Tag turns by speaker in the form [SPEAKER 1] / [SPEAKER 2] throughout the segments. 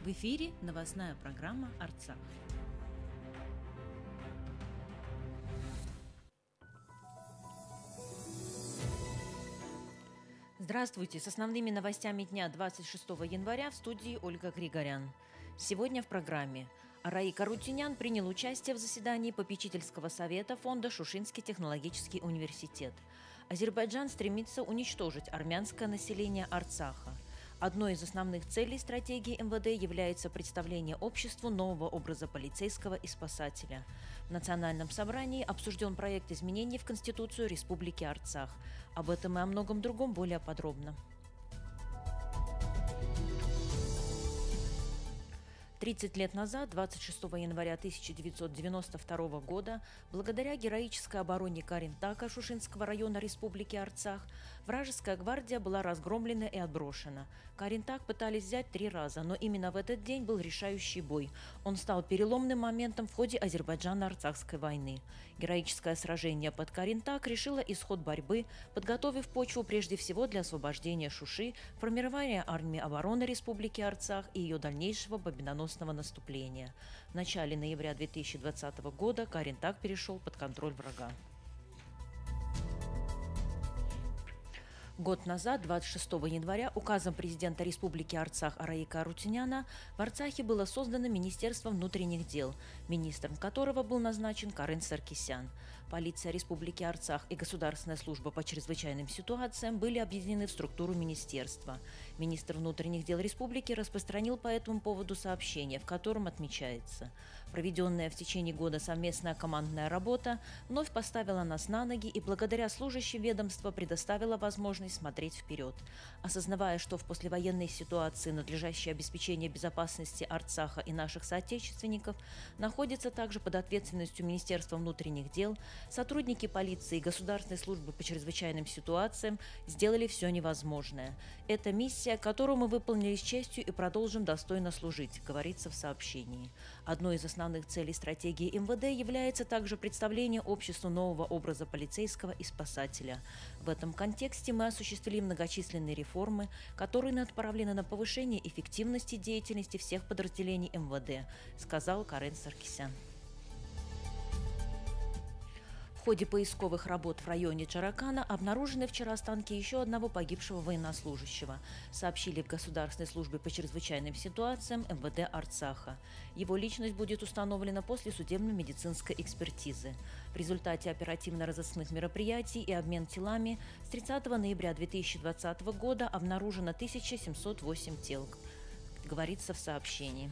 [SPEAKER 1] В эфире новостная программа «Арцах». Здравствуйте! С основными новостями дня 26 января в студии Ольга Григорян. Сегодня в программе. Араик Арутюнян принял участие в заседании попечительского совета фонда «Шушинский технологический университет». Азербайджан стремится уничтожить армянское население Арцаха. Одной из основных целей стратегии МВД является представление обществу нового образа полицейского и спасателя. В Национальном собрании обсужден проект изменений в Конституцию Республики Арцах. Об этом и о многом другом более подробно. 30 лет назад, 26 января 1992 года, благодаря героической обороне Каринтака Шушинского района Республики Арцах, вражеская гвардия была разгромлена и отброшена. Каринтак пытались взять 3 раза, но именно в этот день был решающий бой. Он стал переломным моментом в ходе Азербайджано-Арцахской войны. Героическое сражение под Каринтак решило исход борьбы, подготовив почву прежде всего для освобождения Шуши, формирования армии обороны Республики Арцах и ее дальнейшего победоносного наступления. В начале ноября 2020 года Каринтак перешел под контроль врага. Год назад, 26 января, указом президента Республики Арцах Араика Арутюняна в Арцахе было создано Министерство внутренних дел, министром которого был назначен Карен Саркисян. Полиция Республики Арцах и Государственная служба по чрезвычайным ситуациям были объединены в структуру министерства. Министр внутренних дел республики распространил по этому поводу сообщение, в котором отмечается: проведенная в течение года совместная командная работа вновь поставила нас на ноги и благодаря служащим ведомства предоставила возможность смотреть вперед. Осознавая, что в послевоенной ситуации надлежащее обеспечение безопасности Арцаха и наших соотечественников находится также под ответственностью Министерства внутренних дел, сотрудники полиции и Государственной службы по чрезвычайным ситуациям сделали все невозможное. Это миссия, которую мы выполнили с честью и продолжим достойно служить, говорится в сообщении. Одной из основных целей стратегии МВД является также представление обществу нового образа полицейского и спасателя. В этом контексте мы осуществили многочисленные реформы, которые направлены на повышение эффективности деятельности всех подразделений МВД, сказал Карен Саркисян. В ходе поисковых работ в районе Чаракана обнаружены вчера останки еще одного погибшего военнослужащего, сообщили в Государственной службе по чрезвычайным ситуациям МВД Арцаха. Его личность будет установлена после судебно-медицинской экспертизы. В результате оперативно-розыскных мероприятий и обмен телами с 30 ноября 2020 года обнаружено 1708 тел, говорится в сообщении.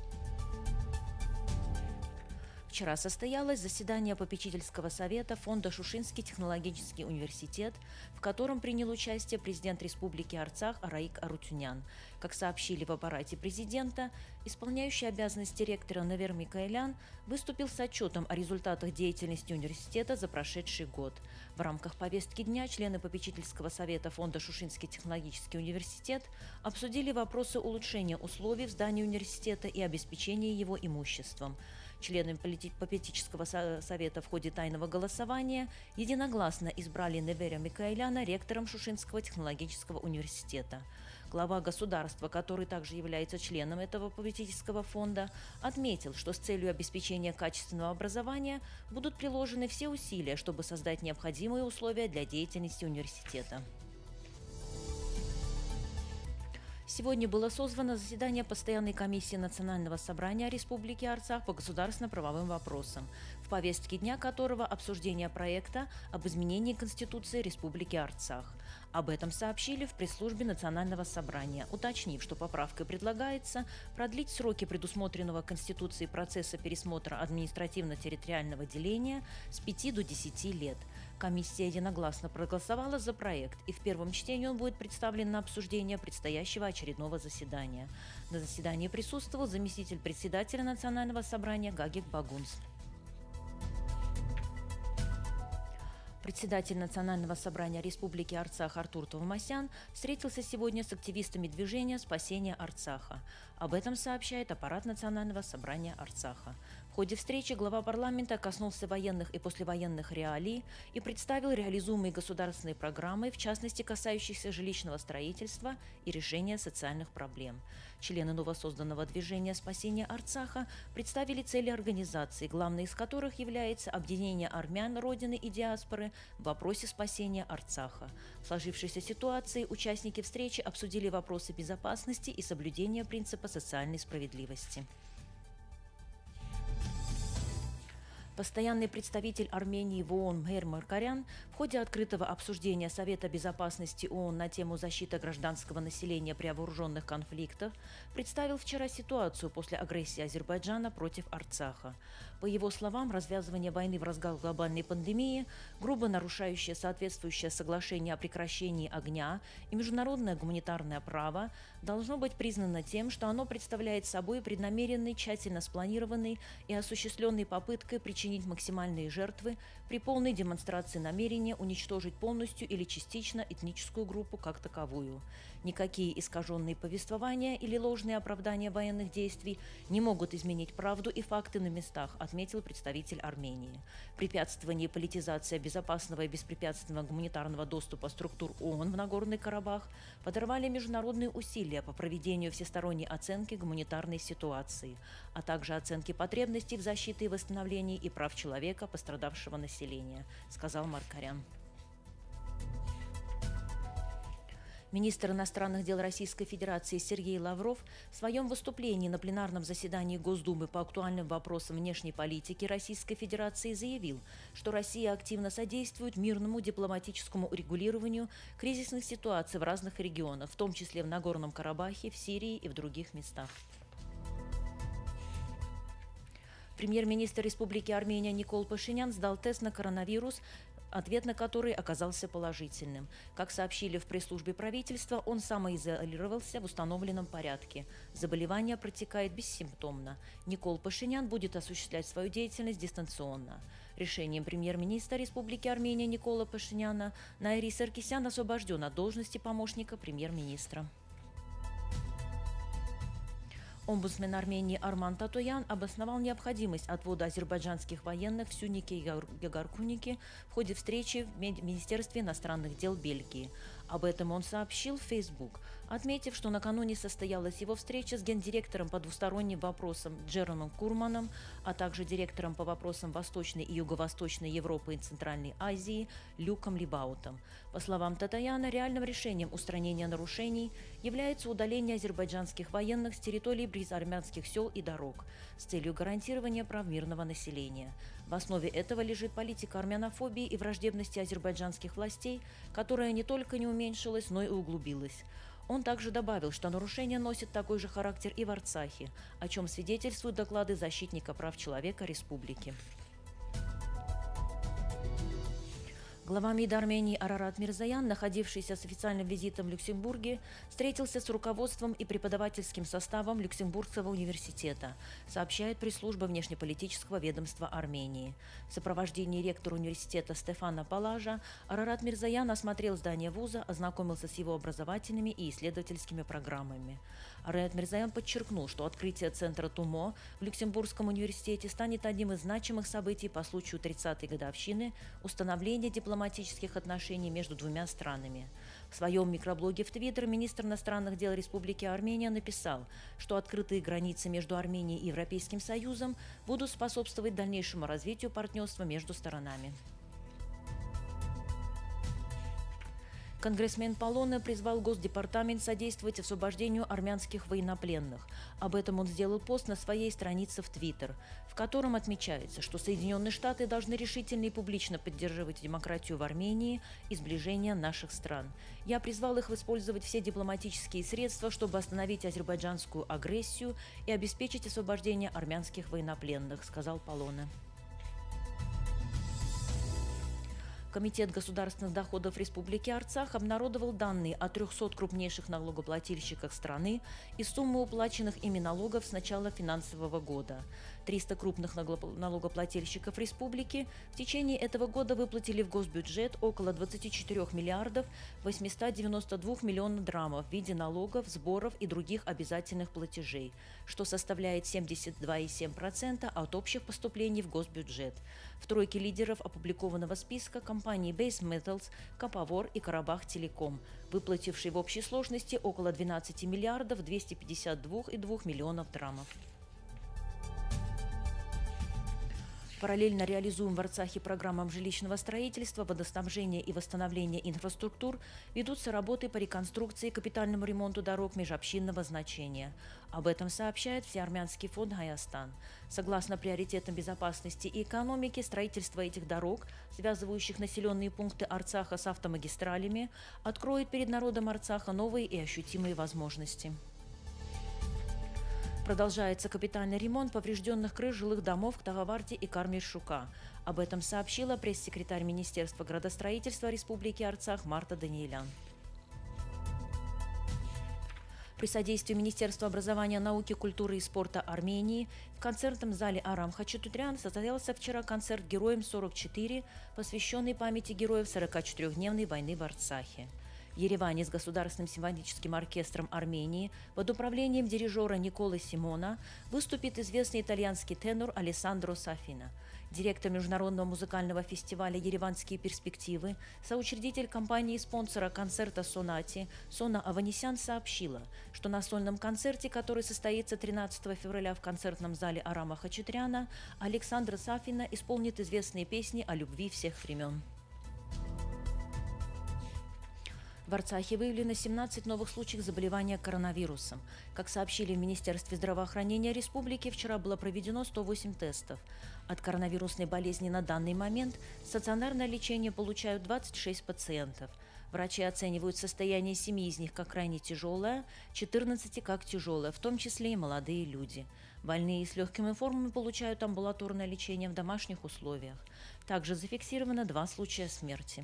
[SPEAKER 1] Вчера состоялось заседание попечительского совета фонда «Шушинский технологический университет», в котором принял участие президент Республики Арцах Араик Арутюнян. Как сообщили в аппарате президента, исполняющий обязанности ректора Навер Микаэлян выступил с отчетом о результатах деятельности университета за прошедший год. В рамках повестки дня члены попечительского совета фонда «Шушинский технологический университет» обсудили вопросы улучшения условий в здании университета и обеспечения его имуществом. Члены попечительского совета в ходе тайного голосования единогласно избрали Неверя Микаэляна ректором Шушинского технологического университета. Глава государства, который также является членом этого попечительского фонда, отметил, что с целью обеспечения качественного образования будут приложены все усилия, чтобы создать необходимые условия для деятельности университета. Сегодня было созвано заседание Постоянной комиссии Национального собрания Республики Арцах по государственно-правовым вопросам, в повестке дня которого обсуждение проекта об изменении Конституции Республики Арцах. Об этом сообщили в пресс-службе Национального собрания, уточнив, что поправкой предлагается продлить сроки предусмотренного Конституцией процесса пересмотра административно-территориального деления с 5 до 10 лет. Комиссия единогласно проголосовала за проект, и в первом чтении он будет представлен на обсуждение предстоящего очередного заседания. На заседании присутствовал заместитель председателя Национального собрания Гагик Багунс. Председатель Национального собрания Республики Арцах Артур Товмасян встретился сегодня с активистами движения «Спасение Арцаха». Об этом сообщает аппарат Национального собрания Арцаха. В ходе встречи глава парламента коснулся военных и послевоенных реалий и представил реализуемые государственные программы, в частности касающиеся жилищного строительства и решения социальных проблем. Члены новосозданного движения спасения Арцаха представили цели организации, главной из которых является объединение армян родины и диаспоры в вопросе спасения Арцаха. В сложившейся ситуации участники встречи обсудили вопросы безопасности и соблюдения принципа социальной справедливости. Постоянный представитель Армении в ООН Мейр Маркарян в ходе открытого обсуждения Совета безопасности ООН на тему защиты гражданского населения при вооруженных конфликтах представил вчера ситуацию после агрессии Азербайджана против Арцаха. По его словам, развязывание войны в разгар глобальной пандемии, грубо нарушающее соответствующее соглашение о прекращении огня и международное гуманитарное право, должно быть признано тем, что оно представляет собой преднамеренный, тщательно спланированный и осуществленный попыткой причинить максимальные жертвы при полной демонстрации намерения уничтожить полностью или частично этническую группу как таковую. Никакие искаженные повествования или ложные оправдания военных действий не могут изменить правду и факты на местах, отметил представитель Армении. Препятствование и политизация безопасного и беспрепятственного гуманитарного доступа структур ООН в Нагорный Карабах подорвали международные усилия по проведению всесторонней оценки гуманитарной ситуации, а также оценки потребностей в защите и восстановлении и прав человека пострадавшего населения, сказал Маркарян. Министр иностранных дел Российской Федерации Сергей Лавров в своем выступлении на пленарном заседании Госдумы по актуальным вопросам внешней политики Российской Федерации заявил, что Россия активно содействует мирному дипломатическому урегулированию кризисных ситуаций в разных регионах, в том числе в Нагорном Карабахе, в Сирии и в других местах. Премьер-министр Республики Армения Никол Пашинян сдал тест на коронавирус, ответ на который оказался положительным. Как сообщили в пресс-службе правительства, он самоизолировался в установленном порядке. Заболевание протекает бессимптомно. Никол Пашинян будет осуществлять свою деятельность дистанционно. Решением премьер-министра Республики Армения Никола Пашиняна Найри Саркисян освобожден от должности помощника премьер-министра. Омбудсмен Армении Арман Татоян обосновал необходимость отвода азербайджанских военных в Сюнике и Ягаркунике в ходе встречи в Министерстве иностранных дел Бельгии. Об этом он сообщил в Facebook, отметив, что накануне состоялась его встреча с гендиректором по двусторонним вопросам Джеромом Курманом, а также директором по вопросам Восточной и Юго-Восточной Европы и Центральной Азии Люком Либаутом. По словам Татояна, реальным решением устранения нарушений является удаление азербайджанских военных с территории близ армянских сел и дорог с целью гарантирования прав мирного населения. В основе этого лежит политика армянофобии и враждебности азербайджанских властей, которая не только не уменьшилась, но и углубилась. Он также добавил, что нарушения носят такой же характер и в Арцахе, о чем свидетельствуют доклады защитника прав человека республики. Глава МИД Армении Арарат Мирзоян, находившийся с официальным визитом в Люксембурге, встретился с руководством и преподавательским составом Люксембургского университета, сообщает пресс-служба внешнеполитического ведомства Армении. В сопровождении ректора университета Стефана Палажа Арарат Мирзоян осмотрел здание вуза, ознакомился с его образовательными и исследовательскими программами. Арарат Мирзоян подчеркнул, что открытие центра ТУМО в Люксембургском университете станет одним из значимых событий по случаю 30-й годовщины установления дипломатических отношений между двумя странами. В своем микроблоге в Твиттер министр иностранных дел Республики Армения написал, что открытые границы между Арменией и Европейским Союзом будут способствовать дальнейшему развитию партнерства между сторонами. Конгрессмен Полоне призвал Госдепартамент содействовать освобождению армянских военнопленных. Об этом он сделал пост на своей странице в Твиттер, в котором отмечается, что Соединенные Штаты должны решительно и публично поддерживать демократию в Армении и сближение наших стран. Я призвал их использовать все дипломатические средства, чтобы остановить азербайджанскую агрессию и обеспечить освобождение армянских военнопленных, сказал Полоне. Комитет государственных доходов Республики Арцах обнародовал данные о 300 крупнейших налогоплательщиках страны и суммы уплаченных ими налогов с начала финансового года. 300 крупных налогоплательщиков республики в течение этого года выплатили в госбюджет около 24 миллиардов 892 миллионов драмов в виде налогов, сборов и других обязательных платежей, что составляет 72,7% от общих поступлений в госбюджет. В тройке лидеров опубликованного списка компании Base Metals, Капавор и Карабах Телеком, выплатившие в общей сложности около 12 миллиардов 252,2 миллионов драмов. Параллельно реализуем в Арцахе программам жилищного строительства, водоснабжения и восстановления инфраструктур, ведутся работы по реконструкции и капитальному ремонту дорог межобщинного значения. Об этом сообщает Всеармянский фонд «Гаястан». Согласно приоритетам безопасности и экономики, строительство этих дорог, связывающих населенные пункты Арцаха с автомагистралями, откроет перед народом Арцаха новые и ощутимые возможности. Продолжается капитальный ремонт поврежденных крыш жилых домов в Тагаварте и Кармиш-Шука. Об этом сообщила пресс-секретарь Министерства градостроительства Республики Арцах Марта Даниэлян. При содействии Министерства образования, науки, культуры и спорта Армении в концертном зале Арам Хачатурян состоялся вчера концерт «Героям-44», посвященный памяти героев 44-дневной войны в Арцахе. В Ереване с Государственным симфоническим оркестром Армении под управлением дирижера Николы Симона выступит известный итальянский тенор Алессандро Сафина. Директор международного музыкального фестиваля «Ереванские перспективы», соучредитель компании и спонсора концерта «Сонати» Сона Аванесян сообщила, что на сольном концерте, который состоится 13 февраля в концертном зале Арама Хачатряна, Александра Сафина исполнит известные песни о любви всех времен. В Арцахе выявлено 17 новых случаев заболевания коронавирусом. Как сообщили в Министерстве здравоохранения республики, вчера было проведено 108 тестов. От коронавирусной болезни на данный момент стационарное лечение получают 26 пациентов. Врачи оценивают состояние 7 из них как крайне тяжелое, 14 как тяжелое, в том числе и молодые люди. Больные с легкими формами получают амбулаторное лечение в домашних условиях. Также зафиксировано 2 случая смерти.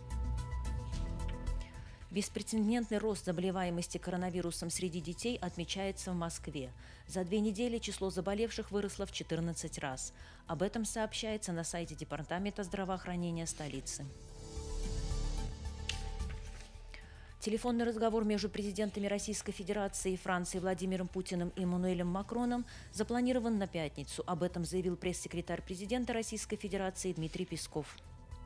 [SPEAKER 1] Беспрецедентный рост заболеваемости коронавирусом среди детей отмечается в Москве. За 2 недели число заболевших выросло в 14 раз. Об этом сообщается на сайте Департамента здравоохранения столицы. Телефонный разговор между президентами Российской Федерации и Франции Владимиром Путиным и Эммануэлем Макроном запланирован на пятницу. Об этом заявил пресс-секретарь президента Российской Федерации Дмитрий Песков.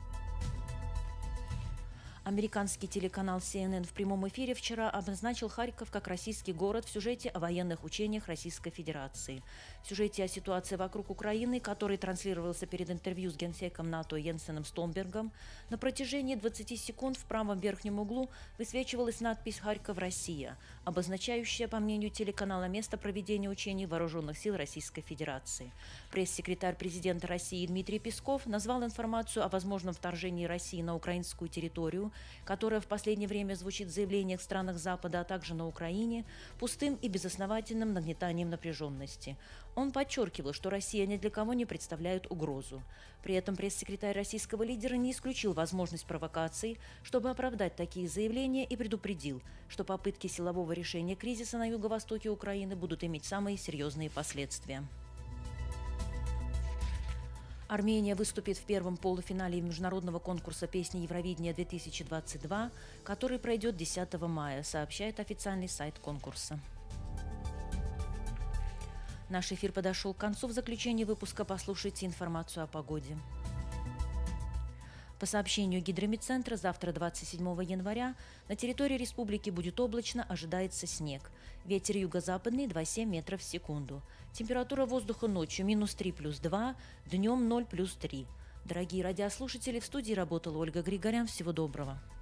[SPEAKER 1] Американский телеканал CNN в прямом эфире вчера обозначил Харьков как российский город в сюжете о военных учениях Российской Федерации. В сюжете о ситуации вокруг Украины, который транслировался перед интервью с генсеком НАТО Йенсеном Столтенбергом, на протяжении 20 секунд в правом верхнем углу высвечивалась надпись «Харьков, Россия», обозначающая, по мнению телеканала, место проведения учений Вооруженных сил Российской Федерации. Пресс-секретарь президента России Дмитрий Песков назвал информацию о возможном вторжении России на украинскую территорию, которая в последнее время звучит в заявлениях в странах Запада, а также на Украине, пустым и безосновательным нагнетанием напряженности. Он подчеркивал, что Россия ни для кого не представляет угрозу. При этом пресс-секретарь российского лидера не исключил возможность провокаций, чтобы оправдать такие заявления, и предупредил, что попытки силового решения кризиса на юго-востоке Украины будут иметь самые серьезные последствия. Армения выступит в первом полуфинале международного конкурса песни Евровидения-2022, который пройдет 10 мая, сообщает официальный сайт конкурса. Наш эфир подошел к концу. В заключении выпуска послушайте информацию о погоде. По сообщению Гидромедцентра, завтра, 27 января, на территории республики будет облачно, ожидается снег. Ветер юго-западный 2,7 метров в секунду. Температура воздуха ночью -3 плюс 2, днем 0 плюс 3. Дорогие радиослушатели, в студии работала Ольга Григорян. Всего доброго.